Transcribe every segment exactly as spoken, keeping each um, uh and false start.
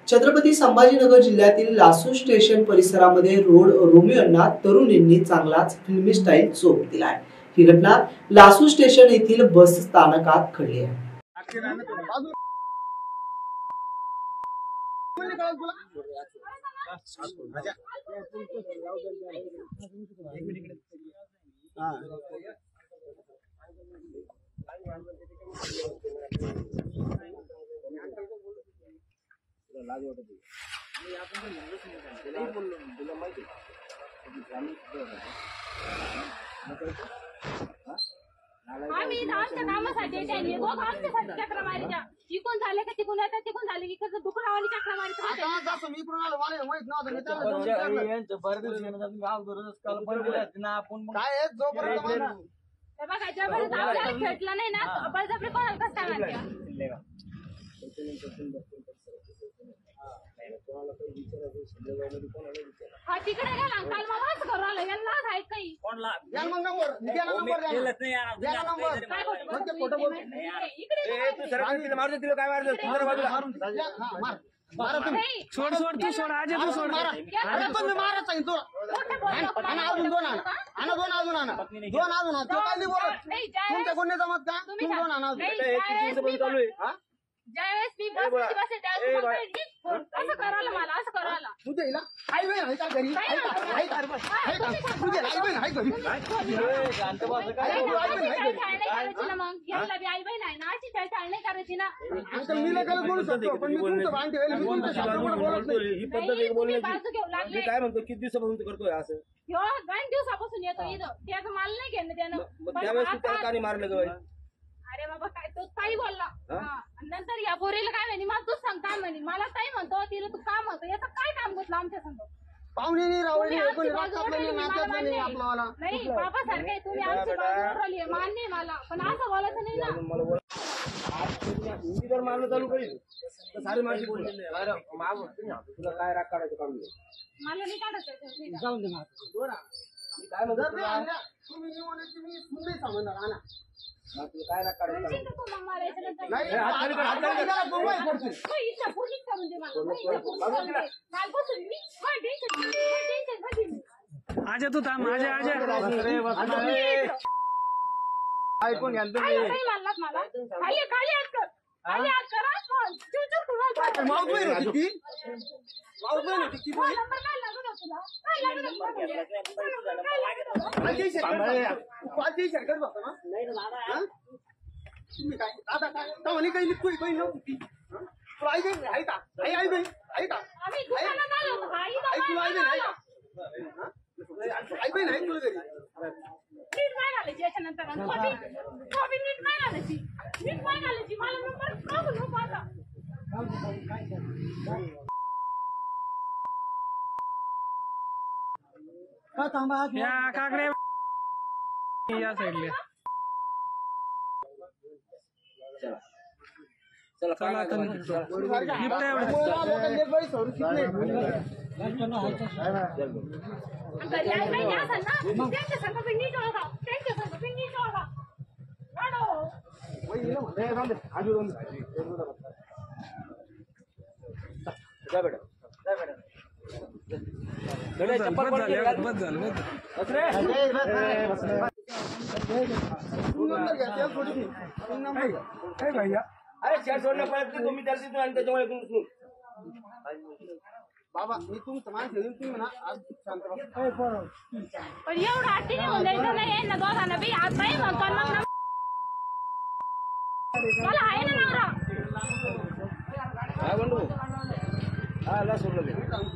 छत्रपती संभाजीनगर जिल्ह्यातील लासूर स्टेशन परिसरामध्ये रोड रोमियोंना तरुणींनी चांगलाच फिल्मी स्टाईल चोप दिलाय। ही घटना लासूर स्टेशन येथील बस स्थानकात घडली आहे। आम्ही आमच्या कामासाठी त्यांनी दोघं आमच्यासाठी चक्र मारायच्या इकून झाले का तिकून येतात तिकून झाले की कसं दुखरावानी चक्र मारायचं मी इकडून आलो मला माहित नव्हतं काय जोपर्यंत बघा जोपर्यंत आपल्याला भेटलं नाही ना बळजबरी कोणाला कसं काय मारते हा तिकडे गेला काल मला असं करू आलं यांना आहे काही सोड सोड तू सोड आज तू सोड तुम्ही मारत आहे तो अजून दोन आणा आणा दोन अजून आणा दोन अजून आणा तो काय बोलत तुमच्या कोणी जमत का तुम्ही दोन आणा चालू आहे ज्यावेळेस मी बसमध्ये बसते त्यावेळेस असं करायला मला असं करायला तुझ्या हिला हायवे आहे का घरी आहे का आहे का आहे का तुझ्या हायवे आहे घरी मग याला बी आई बहीण आहे ना अशी चाल नाही करायची ना अंकल मी लगेच बोलू शकतो पण मी तुमचं भान ठेवेल मी तुमच्या शब्दामुळे बोलत नाही ही पद्धत एक बोलण्याची मी काय म्हणतो किती दिवसापासून करतोय असं ह्यो दोन दिवसापासून येतो इथं त्याचं माल नाही घेणं त्यानं त्यावेळेस तू त्याला का मारलं गं? अरे बाबा काय तो ताई बोलला नंतर या पोरीला काय म्हणे मला तू सांग काय म्हणे मला ताई म्हणतो तिला तू काम होतं याचं काय काम घेतलं आमच्या संग पाहुणे रावळे कोणी राहतात नाही नात्यात नाही आपल्याला नाही बाबा सारखे तुम्ही आमची बाजू बोलली मान्य आहे मला पण असं बोलायचं नाही ना हिंदी जर मारणं चालू करील तर सारी माझी बोलली तुला काय राग काढायचं काम मला नाही काढायचं जाऊन दे काय म्हणतो तुम्ही निवडण्याची मी तुम्ही सांगणार ना काय राग काढायचं आजा तू थांब आजा आजा ऐकून घ्या मला खाली खाली हात कर खाली हात करा माऊस बहीण होती ती माऊस बहीण होती ती बोली पाच शर्कट बघतो ना तुम्ही काय दादा काय म्हणे काही लिखतोय काही नव्हती ती तुला आई बहीण आहे का आई आई बहीण आहे का आई तुला आई बहीण आहे का आई बहीण आहे तुला घरी नीट काय घालायची याच्यानंतर नीट काय घालायची नीट काय घालायची मला नंबर का बोलू माझा का थांबा या काकडे या साईडला चला चला आता निघतो. निघता एवढं घरी आई बहीण असेल ना त्यांच्या संग पण नीट ओळखा त्यांच्या संग पण नीट ओळखा जा बेटा जा बेटा चप्पल बस झालं बस झालं काय भैया अरे शेअर सोडण्या पाहिजे तुम्ही त्याला आणि त्याच्यामुळे तुम्ही बाबा मी तुमचं मान ठेवून तुम्ही म्हणा आज शांत पण एवढं आठी नाही म्हणायचं नाही ना दोघांना बी आज नाही म्हणतो मग मला आहे ना नवरा हा बंडू हा ला सोडलं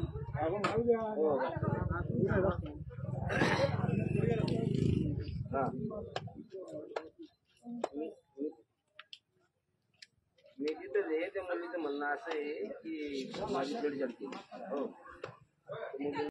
हा मी तिथं जे त्या मुलीचं म्हणणं असं आहे की माझी ब्लड जळते हो